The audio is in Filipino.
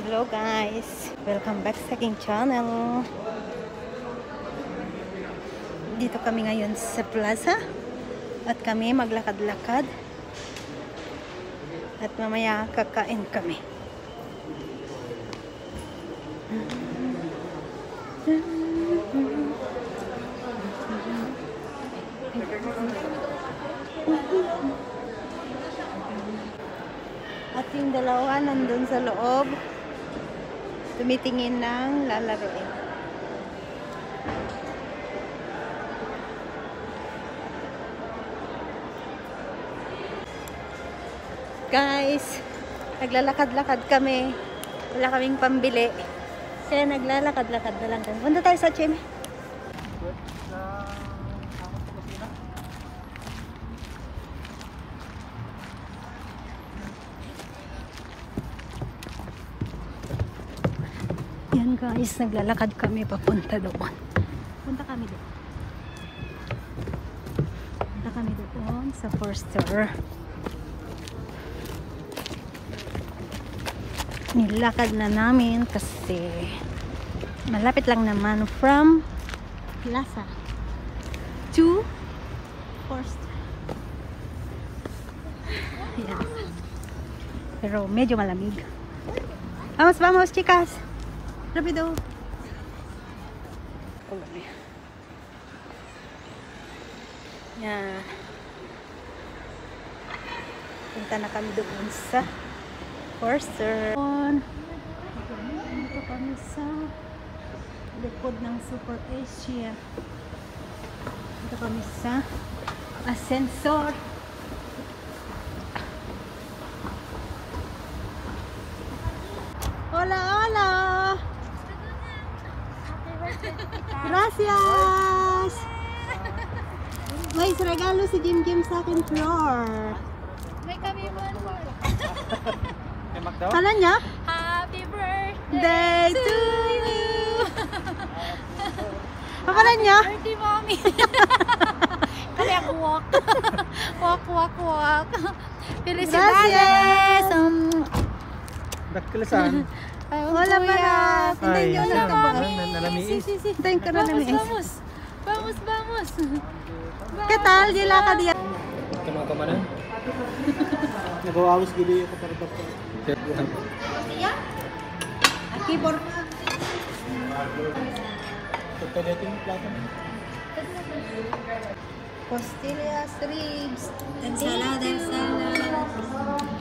Hello guys! Welcome back sa aking channel. Dito kami ngayon sa plaza at kami maglakad-lakad at mamaya kakain kami. At yung dalawa nandun sa loob tumitingin ng lalaroin. Guys, naglalakad-lakad kami. Wala kaming pambili. Kaya naglalakad-lakad na lang kami. Punta tayo sa Chime. Yan guys, naglalakad kami papunta doon. Punta kami doon. Punta kami doon sa Forster. Nilakad na namin kasi malapit lang naman from Plaza to Forster. Yan. Pero medyo malamig. Vamos, vamos chicas! Rapido. Yan. Punta na kami doon sa Forster. Dito kami sa likod ng Super Asia. Dito kami sa Ascensor. Hola, hola! Gracias! May regalo si Jim Jim sa akin floor. May kami mo. Kala niya? Happy birthday Day to you! Kala niya? Birthday mommy. Kali ako walk. Walk. Felicidades! Daklisan. Wala pa na. Hintayin nyo na mami. Hintayin ka na namin. Vamos. ¿Qué tal? Di lakad yan. Kano ka man? Nagawawis gili ako para dapat. Keyboard. Pagkadating plaza. Costillas, ribs, ensalada, salad.